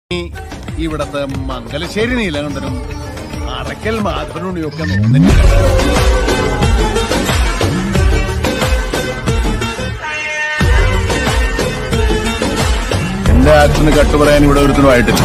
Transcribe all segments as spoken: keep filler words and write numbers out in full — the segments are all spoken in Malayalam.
ഇവിടത്തെ മംഗലശ്ശേരി നീലകണ്ഠനും അറക്കൽ മാധവനുണിയൊക്കെ നോന്നില്ല. എന്റെ ആക്ഷന് കട്ടുപറയാൻ ഇവിടെ ഒരുത്തനുമായിട്ടില്ല.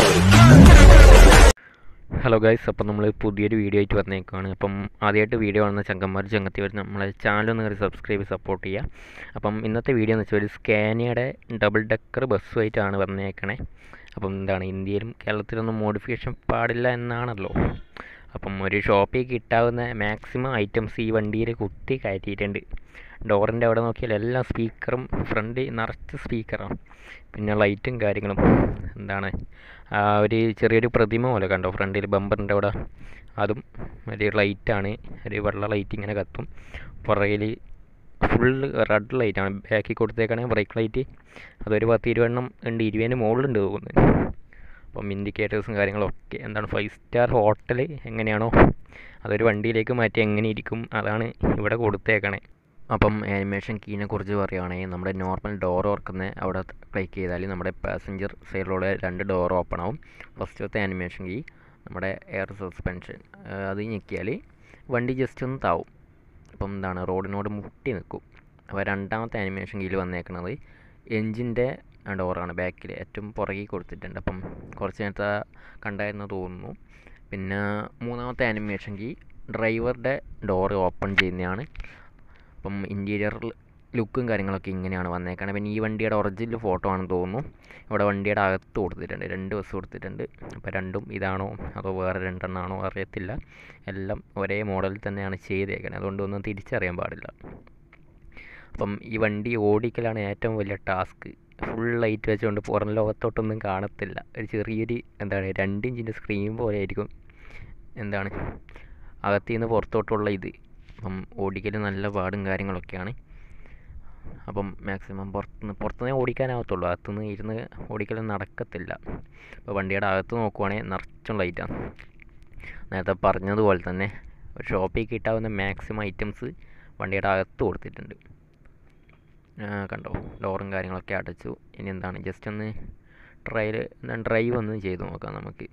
ഹലോ ഗൈസ്, അപ്പം നമ്മൾ പുതിയൊരു വീഡിയോ ആയിട്ട് വന്നേക്കാണ്. അപ്പം ആദ്യമായിട്ട് വീഡിയോ കാണുന്ന ചങ്കന്മാർ ചങ്ങത്തി വരും നമ്മളെ ചാനൽ ഒന്ന് സബ്സ്ക്രൈബ് സപ്പോർട്ട് ചെയ്യുക. അപ്പം ഇന്നത്തെ വീഡിയോ എന്ന് വെച്ചാൽ ഒരു സ്കാനിയയുടെ ഡബിൾ ഡെക്കർ ബസ്സുമായിട്ടാണ് വന്നേക്കണേ. അപ്പം എന്താണ്, ഇന്ത്യയിലും കേരളത്തിലൊന്നും മോഡിഫിക്കേഷൻ പാടില്ല എന്നാണല്ലോ. അപ്പം ഒരു ഷോപ്പിൽ കിട്ടാവുന്ന മാക്സിമം ഐറ്റംസ് ഈ വണ്ടിയിൽ കുത്തി കയറ്റിയിട്ടുണ്ട്. ഡോറിൻ്റെ അവിടെ നോക്കിയാൽ എല്ലാ സ്പീക്കറും ഫ്രണ്ട് നിറച്ച് സ്പീക്കറാണ്. പിന്നെ ലൈറ്റും കാര്യങ്ങളും എന്താണ്, ഒരു ചെറിയൊരു പ്രതിമ പോലെ കണ്ടോ ഫ്രണ്ടിൽ ബമ്പറിൻ്റെ അവിടെ, അതും ഒരു ലൈറ്റാണ്, ഒരു വെള്ള ലൈറ്റ് ഇങ്ങനെ കത്തും. പുറകിൽ ഫുള്ള് റെഡ് ലൈറ്റാണ്, ബാക്കിൽ കൊടുത്തേക്കാണെങ്കിൽ ബ്രേക്ക് ലൈറ്റ് അതൊരു പത്ത് ഇരുപതെണ്ണം ഉണ്ട്, ഇരുപതിന് മുകളിലുണ്ട് തോന്നുന്നത്. അപ്പം ഇൻഡിക്കേറ്റേഴ്സും കാര്യങ്ങളൊക്കെ എന്താണ്, ഫൈവ് സ്റ്റാർ ഹോട്ടൽ എങ്ങനെയാണോ അതൊരു വണ്ടിയിലേക്ക് മാറ്റി എങ്ങനെ ഇരിക്കും അതാണ് ഇവിടെ കൊടുത്തേക്കണേ. അപ്പം ആനിമേഷൻ കീനെ കുറിച്ച് പറയുകയാണെങ്കിൽ നമ്മുടെ നോർമൽ ഡോർ ഓർക്കുന്ന അവിടെ ക്ലിക്ക് ചെയ്താൽ നമ്മുടെ പാസഞ്ചർ സൈഡിലുള്ള രണ്ട് ഡോർ ഓപ്പൺ ആവും. ഫസ്റ്റത്തെ ആനിമേഷൻ കീ നമ്മുടെ എയർ സസ്പെൻഷൻ അത് ഞെക്കിയാൽ വണ്ടി ജസ്റ്റ് ഒന്ന് താവും. അപ്പം എന്താണ്, റോഡിനോട് മുട്ടി നിൽക്കും. അപ്പോൾ രണ്ടാമത്തെ ആനിമേഷൻ കീയിൽ വന്നേക്കുന്നത് എൻജിൻ്റെ ഡോറാണ്, ബാക്കിൽ ഏറ്റവും പുറകിൽ കൊടുത്തിട്ടുണ്ട്. അപ്പം കുറച്ച് നേരത്തെ കണ്ടായിരുന്നു തോന്നുന്നു. പിന്നെ മൂന്നാമത്തെ ആനിമേഷൻ കീ ഡ്രൈവറുടെ ഡോറ് ഓപ്പൺ ചെയ്യുന്നതാണ്. അപ്പം ഇൻറ്റീരിയർ ലുക്കും കാര്യങ്ങളൊക്കെ ഇങ്ങനെയാണ് വന്നേക്കുന്നത്. പിന്നെ ഈ വണ്ടിയുടെ ഒറിജിനൽ ഫോട്ടോ ആണെന്ന് തോന്നുന്നു. ഇവിടെ വണ്ടിയുടെ അകത്ത് കൊടുത്തിട്ടുണ്ട്, രണ്ട് ബസ് കൊടുത്തിട്ടുണ്ട്. അപ്പോൾ രണ്ടും ഇതാണോ അതോ വേറെ രണ്ടെണ്ണമാണോ അറിയത്തില്ല. എല്ലാം ഒരേ മോഡലിൽ തന്നെയാണ് ചെയ്തേക്കുന്നത്, അതുകൊണ്ട് ഒന്നും തിരിച്ചറിയാൻ പാടില്ല. അപ്പം ഈ വണ്ടി ഓടിക്കലാണ് ഏറ്റവും വലിയ ടാസ്ക്. ഫുൾ ലൈറ്റ് വെച്ചുകൊണ്ട് പുറം ലോകത്തോട്ടൊന്നും കാണത്തില്ല. ഒരു ചെറിയൊരു എന്താണ് രണ്ട് ഇഞ്ചിൻ്റെ സ്ക്രീൻ പോലെ ആയിരിക്കും എന്താണ് അകത്തു നിന്ന് പുറത്തോട്ടുള്ള ഇത്. അപ്പം ഓടിക്കൽ നല്ല പാടും കാര്യങ്ങളൊക്കെയാണ്. അപ്പം മാക്സിമം പുറത്തുനിന്ന് പുറത്തുനിന്നേ ഓടിക്കാനാകത്തുള്ളൂ, അകത്തുനിന്ന് ഇരുന്ന് ഓടിക്കൽ നടക്കത്തില്ല. അപ്പോൾ വണ്ടിയുടെ അകത്ത് നോക്കുവാണെങ്കിൽ നിറച്ചും ലൈറ്റാണ്. നേരത്തെ പറഞ്ഞതുപോലെ തന്നെ ഒരു ഷോപ്പിൽ കിട്ടാവുന്ന മാക്സിമം ഐറ്റംസ് വണ്ടിയുടെ അകത്ത് കൊടുത്തിട്ടുണ്ട്. കണ്ടോ, ഡോറും കാര്യങ്ങളൊക്കെ അടച്ചു. ഇനി എന്താണ്, ജസ്റ്റ് ഒന്ന് ട്രയൽ എന്താണ് ഡ്രൈവ് ഒന്ന് ചെയ്ത് നോക്കാം നമുക്ക്.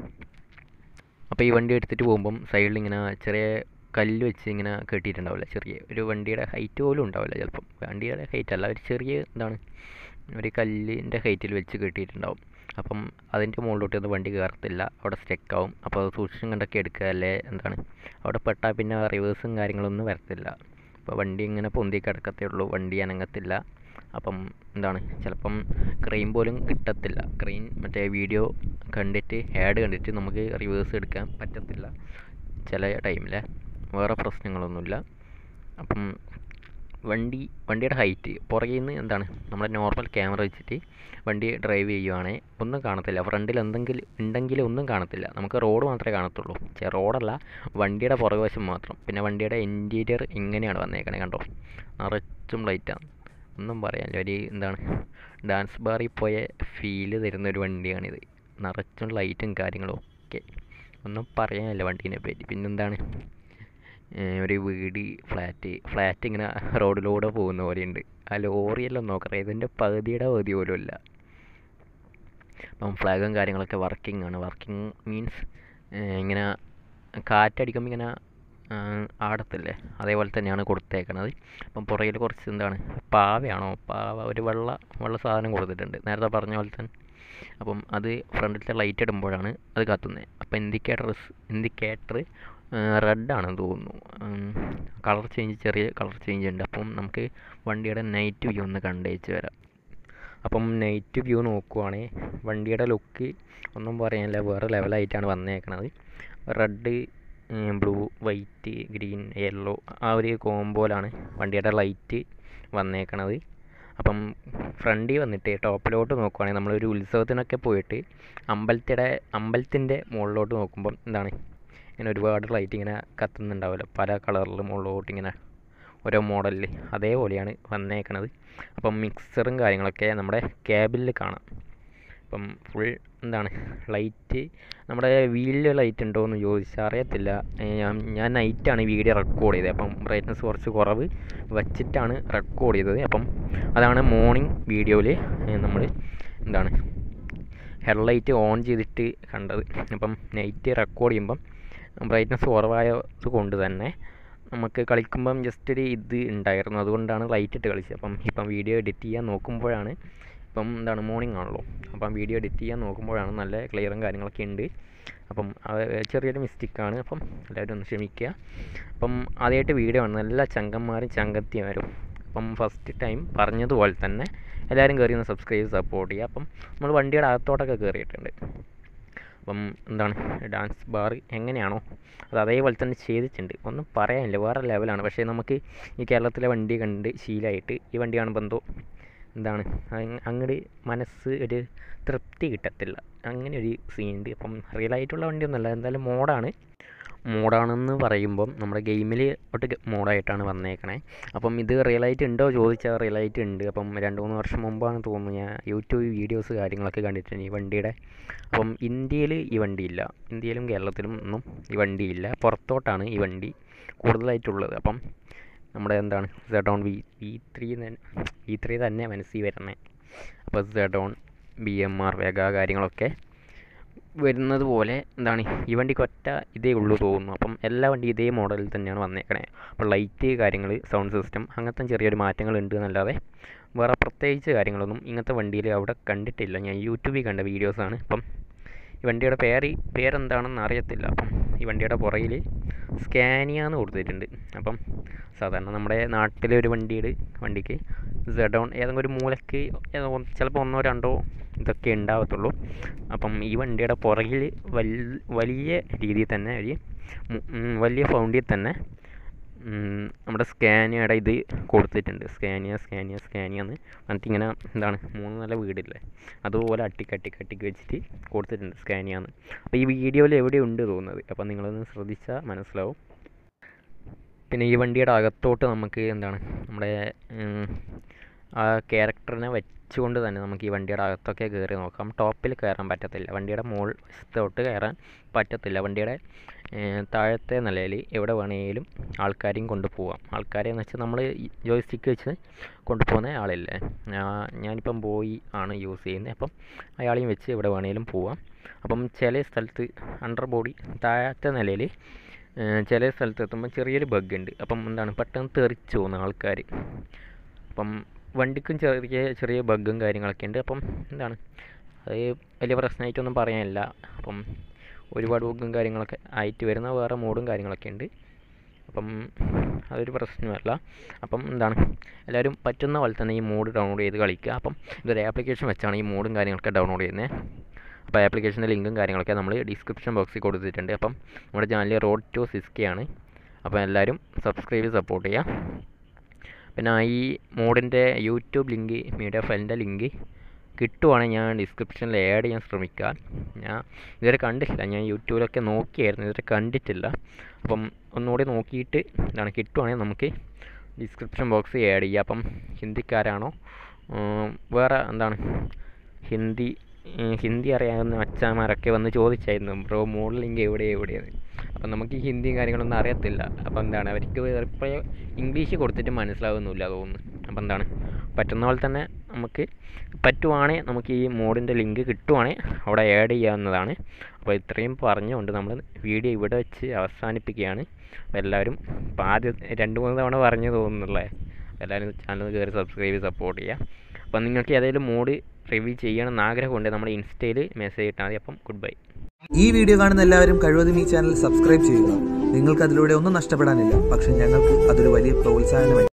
അപ്പോൾ ഈ വണ്ടി എടുത്തിട്ട് പോകുമ്പം സൈഡിൽ ഇങ്ങനെ ചെറിയ കല്ല് വെച്ച് ഇങ്ങനെ കെട്ടിയിട്ടുണ്ടാവില്ല, ചെറിയ ഒരു വണ്ടിയുടെ ഹൈറ്റ് പോലും ഉണ്ടാവില്ല. ചിലപ്പം വണ്ടിയുടെ ഹൈറ്റ് അല്ല, ഒരു ചെറിയ എന്താണ് ഒരു കല്ലിൻ്റെ ഹൈറ്റിൽ വെച്ച് കെട്ടിയിട്ടുണ്ടാവും. അപ്പം അതിൻ്റെ മുകളിലോട്ട് അത് വണ്ടി കയറത്തില്ല, അവിടെ സ്റ്റെക്കാവും. അപ്പോൾ അത് സൂക്ഷിച്ചും കണ്ടൊക്കെ എടുക്കുക, അല്ലേ എന്താണ് അവിടെ പെട്ടാൽ പിന്നെ റിവേഴ്സും കാര്യങ്ങളൊന്നും വരത്തില്ല. അപ്പോൾ വണ്ടി ഇങ്ങനെ പൊന്തി കിടക്കത്തേ ഉള്ളൂ, വണ്ടി അനങ്ങത്തില്ല. അപ്പം എന്താണ് ചിലപ്പം ക്രെയിൻ പോലും കിട്ടത്തില്ല. ക്രെയിൻ മറ്റേ വീഡിയോ കണ്ടിട്ട് ആഡ് കണ്ടിട്ട് നമുക്ക് റിവേഴ്സ് എടുക്കാൻ പറ്റത്തില്ല ചില ടൈമിൽ. വേറെ പ്രശ്നങ്ങളൊന്നുമില്ല. അപ്പം വണ്ടി വണ്ടിയുടെ ഹൈറ്റ് പുറകിൽ നിന്ന് എന്താണ് നമ്മുടെ നോർമൽ ക്യാമറ വെച്ചിട്ട് വണ്ടി ഡ്രൈവ് ചെയ്യുവാണെങ്കിൽ ഒന്നും കാണത്തില്ല. ഫ്രണ്ടിൽ എന്തെങ്കിലും ഉണ്ടെങ്കിൽ ഒന്നും കാണത്തില്ല, നമുക്ക് റോഡ് മാത്രമേ കാണത്തുള്ളൂ. ചെ റോഡല്ല, വണ്ടിയുടെ പുറകുവശം മാത്രം. പിന്നെ വണ്ടിയുടെ ഇൻറ്റീരിയർ ഇങ്ങനെയാണ് വന്നേക്കണേ, കണ്ടോ നിറച്ചും ലൈറ്റാണ്. ഒന്നും പറയാനില്ല, ഒരു എന്താണ് ഡാൻസ് ബാറിൽ പോയ ഫീല് തരുന്നൊരു വണ്ടിയാണിത്. നിറച്ചും ലൈറ്റും കാര്യങ്ങളും ഒക്കെ, ഒന്നും പറയാനില്ല വണ്ടീനെ പറ്റി. പിന്നെന്താണ്, ഒരു വീട് ഫ്ലാറ്റ് ഫ്ലാറ്റ് ഇങ്ങനെ റോഡിലൂടെ പോകുന്ന പോലെയുണ്ട്. ആ ലോറിയെല്ലാം നോക്കറിയാം, ഇതിൻ്റെ പകുതിയുടെ പകുതി പോലും ഇല്ല. അപ്പം ഫ്ലാഗും കാര്യങ്ങളൊക്കെ വർക്കിംഗ് ആണ്. വർക്കിംഗ് മീൻസ് ഇങ്ങനെ കാറ്റടിക്കുമ്പോൾ ഇങ്ങനെ ആടത്തില്ലേ, അതേപോലെ തന്നെയാണ് കൊടുത്തേക്കണത്. അപ്പം പുറകിൽ കുറച്ച് എന്താണ് പാവയാണോ പാവ ഒരു വെള്ള വെള്ള സാധനം കൊടുത്തിട്ടുണ്ട്, നേരത്തെ പറഞ്ഞ പോലെ തന്നെ. അപ്പം അത് ഫ്രണ്ടിലത്തെ ലൈറ്റ് ഇടുമ്പോഴാണ് അത് കത്തുന്നത്. അപ്പം ഇൻഡിക്കേറ്റർ ഇൻഡിക്കേറ്റർ റെഡാണെന്ന് തോന്നുന്നു. കളർ ചേഞ്ച്, ചെറിയ കളർ ചേഞ്ച് ഉണ്ട്. അപ്പം നമുക്ക് വണ്ടിയുടെ നൈറ്റ് വ്യൂ ഒന്ന് കണ്ടേച്ച് വരാം. അപ്പം നൈറ്റ് വ്യൂ നോക്കുവാണെങ്കിൽ വണ്ടിയുടെ ലുക്ക് ഒന്നും പറയാനില്ല, വേറെ ലെവലായിട്ടാണ് വന്നേക്കണത്. Red, blue, white, green, yellow ആ ഒരു കോമ്പോയിലാണ് വണ്ടിയുടെ ലൈറ്റ് വന്നേക്കണത്. അപ്പം ഫ്രണ്ടിൽ വന്നിട്ട് ടോപ്പിലോട്ട് നോക്കുവാണെങ്കിൽ നമ്മളൊരു ഉത്സവത്തിനൊക്കെ പോയിട്ട് അമ്പലത്തിൻ്റെ അമ്പലത്തിൻ്റെ മുകളിലോട്ട് നോക്കുമ്പം എന്താണ് ഇങ്ങനെ ഒരുപാട് ലൈറ്റ് ഇങ്ങനെ കത്തുന്നുണ്ടാവില്ല, പല കളറിൽ മുകളിലോട്ട് ഇങ്ങനെ ഓരോ മോഡലിൽ, അതേപോലെയാണ് വന്നേക്കണത്. അപ്പം മിക്സറും കാര്യങ്ങളൊക്കെ നമ്മുടെ ക്യാബിനിൽ കാണാം. അപ്പം ഫുൾ എന്താണ് ലൈറ്റ്, നമ്മുടെ വീലിൽ ലൈറ്റ് ഉണ്ടോ എന്ന് ചോദിച്ചാൽ അറിയത്തില്ല. ഞാൻ ഞാൻ നൈറ്റാണ് വീഡിയോ റെക്കോർഡ് ചെയ്തത്, അപ്പം ബ്രൈറ്റ്നസ് കുറച്ച് കുറവ് വച്ചിട്ടാണ് റെക്കോർഡ് ചെയ്തത്. അപ്പം അതാണ് മോർണിംഗ് വീഡിയോയിൽ നമ്മൾ എന്താണ് ഹെഡ്ലൈറ്റ് ഓൺ ചെയ്തിട്ട് കണ്ടത്. അപ്പം നൈറ്റ് റെക്കോർഡ് ചെയ്യുമ്പം ബ്രൈറ്റ്നസ് കുറവായത് കൊണ്ട് തന്നെ നമുക്ക് കളിക്കുമ്പം ജസ്റ്റ് ഒരു ഇത് ഉണ്ടായിരുന്നു, അതുകൊണ്ടാണ് ലൈറ്റ് ഇട്ട് കളിച്ചത്. അപ്പം ഇപ്പം വീഡിയോ എഡിറ്റ് ചെയ്യാൻ നോക്കുമ്പോഴാണ്, ഇപ്പം എന്താണ് മോർണിംഗ് ആണല്ലോ, അപ്പം വീഡിയോ എഡിറ്റ് ചെയ്യാൻ നോക്കുമ്പോഴാണ് നല്ല ക്ലിയറും കാര്യങ്ങളൊക്കെ ഉണ്ട്. അപ്പം ചെറിയൊരു മിസ്റ്റേക്കാണ്, അപ്പം എല്ലാവരും ഒന്ന് ക്ഷമിക്കുക. അപ്പം ആദ്യമായിട്ട് വീഡിയോ ആണ്, നല്ല ചങ്കന്മാരും ചങ്കത്തിമാരും. അപ്പം ഫസ്റ്റ് ടൈം പറഞ്ഞതുപോലെ തന്നെ എല്ലാവരും കയറി ഒന്ന് സബ്സ്ക്രൈബ് സപ്പോർട്ട് ചെയ്യുക. അപ്പം നമ്മൾ വണ്ടിയുടെ അകത്തോട്ടൊക്കെ കയറിയിട്ടുണ്ട്. അപ്പം എന്താണ് ഡാൻസ് ബാർ എങ്ങനെയാണോ അത് അതേപോലെ തന്നെ ചെയ്തിട്ടുണ്ട്, ഒന്നും പറയാനില്ല, വേറെ ലെവലാണ്. പക്ഷേ നമുക്ക് ഈ കേരളത്തിലെ വണ്ടി കണ്ട് ശീലമായിട്ട് ഈ വണ്ടി കാണുമ്പോൾ എന്തോ എന്താണ് അങ്ങോട്ട് മനസ്സ് ഒരു തൃപ്തി കിട്ടത്തില്ല, അങ്ങനെ ഒരു സീനുണ്ട്. അപ്പം റിയലായിട്ടുള്ള വണ്ടിയൊന്നുമല്ല, എന്തായാലും മോഡാണ്. മോഡാണെന്ന് പറയുമ്പം നമ്മുടെ ഗെയിമിൽ ഒട്ട് മോഡായിട്ടാണ് വന്നേക്കണേ. അപ്പം ഇത് റിയലായിട്ട് ഉണ്ടോ ചോദിച്ചാൽ റിയലായിട്ട് ഉണ്ട്. അപ്പം രണ്ട് മൂന്ന് വർഷം മുമ്പാണ് തോന്നുന്നു ഞാൻ യൂട്യൂബ് വീഡിയോസ് കാര്യങ്ങളൊക്കെ കണ്ടിട്ടുണ്ട് ഈ വണ്ടിയുടെ. അപ്പം ഇന്ത്യയിൽ ഈ വണ്ടിയില്ല, ഇന്ത്യയിലും കേരളത്തിലും ഒന്നും ഈ വണ്ടിയില്ല, പുറത്തോട്ടാണ് ഈ വണ്ടി കൂടുതലായിട്ടുള്ളത്. അപ്പം നമ്മുടെ എന്താണ് സെഡോൺ V V three V three തന്നെ മനസ്സിൽ വരുന്നത്. അപ്പോൾ സെഡോൺ ബി എം ആർ വേഗ കാര്യങ്ങളൊക്കെ വരുന്നത് പോലെ എന്താണ് ഈ വണ്ടിക്ക് ഒറ്റ ഇതേ ഉള്ളൂ തോന്നുന്നു. അപ്പം എല്ലാ വണ്ടി ഇതേ മോഡലിൽ തന്നെയാണ് വന്നേക്കണേ. അപ്പോൾ ലൈറ്റ് കാര്യങ്ങൾ സൗണ്ട് സിസ്റ്റം അങ്ങനത്തെ ചെറിയൊരു മാറ്റങ്ങൾ ഉണ്ട് എന്നല്ലാതെ വേറെ പ്രത്യേകിച്ച് കാര്യങ്ങളൊന്നും ഇങ്ങനത്തെ വണ്ടിയിൽ അവിടെ കണ്ടിട്ടില്ല. ഞാൻ യൂട്യൂബിൽ കണ്ട വീഡിയോസാണ്. അപ്പം ഈ വണ്ടിയുടെ പേര് പേരെന്താണെന്ന് അറിയത്തില്ല. അപ്പം ഈ വണ്ടിയുടെ പുറകിൽ സ്കാനിയ എന്ന് കൊടുത്തിട്ടുണ്ട്. അപ്പം സാധാരണ നമ്മുടെ നാട്ടിലെ ഒരു വണ്ടിയുടെ വണ്ടിക്ക് സെഡോൺ ഏതെങ്കിലും ഒരു മൂലയ്ക്ക് ചിലപ്പോൾ ഒന്നോ രണ്ടോ ഇതൊക്കെ ഉണ്ടാവത്തുള്ളൂ. അപ്പം ഈ വണ്ടിയുടെ പുറകിൽ വലിയ രീതിയിൽ തന്നെ ഒരു വലിയ ഫൗണ്ടിൽ തന്നെ നമ്മുടെ സ്കാനിയയുടെ ഇത് കൊടുത്തിട്ടുണ്ട്. സ്കാനിയ സ്കാനിയ സ്കാനിയ എന്ന് എന്നിട്ട് ഇങ്ങനെ എന്താണ് മൂന്ന് നില വീടില്ലേ അതുപോലെ അട്ടിക്കട്ടിക്കട്ടിക്ക് വെച്ചിട്ട് കൊടുത്തിട്ടുണ്ട് സ്കാനിയ എന്ന്. അപ്പോൾ ഈ വീഡിയോയിൽ എവിടെയുണ്ട് തോന്നുന്നത്, അപ്പം നിങ്ങളൊന്ന് ശ്രദ്ധിച്ചാൽ മനസ്സിലാവും. പിന്നെ ഈ വണ്ടിയുടെ അകത്തോട്ട് നമുക്ക് എന്താണ് നമ്മുടെ ആ ക്യാരക്ടറിനെ വെച്ചുകൊണ്ട് തന്നെ നമുക്ക് ഈ വണ്ടിയുടെ അകത്തൊക്കെ കയറി നോക്കാം. ടോപ്പിൽ കയറാൻ പറ്റത്തില്ല, വണ്ടിയുടെ മുകൾ വശത്തോട്ട് കയറാൻ പറ്റത്തില്ല. വണ്ടിയുടെ താഴത്തെ നിലയിൽ എവിടെ വേണമെങ്കിലും ആൾക്കാരെയും കൊണ്ടുപോകാം. ആൾക്കാരെ എന്ന് വെച്ചാൽ നമ്മൾ ജോയ്സ്റ്റിക്ക് വെച്ച് കൊണ്ടുപോകുന്ന ആളില്ലേ, ഞാനിപ്പം ബോയ് ആണ് യൂസ് ചെയ്യുന്നത്. അപ്പം അയാളെയും വെച്ച് എവിടെ വേണമെങ്കിലും പോവാം. അപ്പം ചില സ്ഥലത്ത് അണ്ടർ ബോഡി താഴത്തെ നിലയിൽ ചില സ്ഥലത്ത് എത്തുമ്പോൾ ചെറിയൊരു ബഗ് ഉണ്ട്. അപ്പം എന്താണ് പെട്ടെന്ന് തെറിച്ച് പോകുന്ന ആൾക്കാർ. അപ്പം വണ്ടിക്കും ചെറിയ ചെറിയ ബഗ്ഗും കാര്യങ്ങളൊക്കെ ഉണ്ട്. അപ്പം എന്താണ് അത് വലിയ പ്രശ്നമായിട്ടൊന്നും പറയാനില്ല. അപ്പം ഒരുപാട് ബഗ്ഗും കാര്യങ്ങളൊക്കെ ആയിട്ട് വരുന്ന വേറെ മോഡും കാര്യങ്ങളൊക്കെ ഉണ്ട്. അപ്പം അതൊരു പ്രശ്നമല്ല. അപ്പം എന്താണ് എല്ലാവരും പറ്റുന്ന പോലെ തന്നെ ഈ മോഡ് ഡൗൺലോഡ് ചെയ്ത് കളിക്കുക. അപ്പം ഇതൊരു ആപ്ലിക്കേഷൻ വെച്ചാണ് ഈ മോഡും കാര്യങ്ങളൊക്കെ ഡൗൺലോഡ് ചെയ്യുന്നത്. അപ്പോൾ ആപ്ലിക്കേഷൻ്റെ ലിങ്കും കാര്യങ്ങളൊക്കെ നമ്മൾ ഡിസ്ക്രിപ്ഷൻ ബോക്സിൽ കൊടുത്തിട്ടുണ്ട്. അപ്പം നമ്മുടെ ചാനൽ റോഡ് ടു സിക്സ്റ്റി ആണ്. അപ്പോൾ എല്ലാവരും സബ്സ്ക്രൈബ് സപ്പോർട്ട് ചെയ്യുക. പിന്നെ ഈ മോഡിൻ്റെ യൂട്യൂബ് ലിങ്ക് മീഡിയ ഫയലിൻ്റെ ലിങ്ക് കിട്ടുവാണെങ്കിൽ ഞാൻ ഡിസ്ക്രിപ്ഷനിൽ ആഡ് ചെയ്യാൻ ശ്രമിക്കാം. ഞാൻ ഇതുവരെ കണ്ടിട്ടില്ല, ഞാൻ യൂട്യൂബിലൊക്കെ നോക്കിയായിരുന്നു, ഇതുവരെ കണ്ടിട്ടില്ല. അപ്പം ഒന്നുകൂടി നോക്കിയിട്ട് എന്താണ് കിട്ടുവാണെങ്കിൽ നമുക്ക് ഡിസ്ക്രിപ്ഷൻ ബോക്സ് ആഡ് ചെയ്യാം. അപ്പം ഹിന്ദിക്കാരാണോ വേറെ എന്താണ് ഹിന്ദി ഹിന്ദി അറിയാവുന്ന അച്ഛന്മാരൊക്കെ വന്ന് ചോദിച്ചായിരുന്നു ബ്രോ മോഡ് ലിങ്ക് എവിടെ എവിടെയാണ്. അപ്പം നമുക്ക് ഈ ഹിന്ദിയും കാര്യങ്ങളൊന്നും അറിയത്തില്ല. അപ്പോൾ എന്താണ് അവർക്ക് ഇപ്പോൾ ഇംഗ്ലീഷ് കൊടുത്തിട്ട് മനസ്സിലാവുന്നില്ല തോന്നുന്നു. അപ്പോൾ എന്താണ് പറ്റുന്ന പോലെ തന്നെ നമുക്ക് പറ്റുവാണെങ്കിൽ നമുക്ക് ഈ മോഡിൻ്റെ ലിങ്ക് കിട്ടുവാണെങ്കിൽ അവിടെ ആഡ് ചെയ്യാവുന്നതാണ്. അപ്പോൾ ഇത്രയും പറഞ്ഞുകൊണ്ട് നമ്മൾ വീഡിയോ ഇവിടെ വെച്ച് അവസാനിപ്പിക്കുകയാണ്. അപ്പോൾ എല്ലാവരും ഇപ്പോൾ ആദ്യം രണ്ട് മൂന്ന് തവണ പറഞ്ഞു തോന്നുന്നുള്ളേ, എല്ലാവരും ചാനൽ കയറി സബ്സ്ക്രൈബ് സപ്പോർട്ട് ചെയ്യുക. അപ്പം നിങ്ങൾക്ക് ഏതെങ്കിലും മോഡ് റിവ്യൂ ചെയ്യണമെന്ന് ആഗ്രഹമുണ്ട് നമ്മുടെ ഇൻസ്റ്റയിൽ മെസ്സേജ് ഇട്ടാൽ മതി. അപ്പം ഗുഡ് ബൈ. ഈ വീഡിയോ കാണുന്ന എല്ലാവരും കഴിവതും ഈ ചാനൽ സബ്സ്ക്രൈബ് ചെയ്യുക. നിങ്ങൾക്ക് അതിലൂടെ ഒന്നും നഷ്ടപ്പെടാനില്ല, പക്ഷെ ഞങ്ങൾക്ക് അതൊരു വലിയ പ്രോത്സാഹനമായി.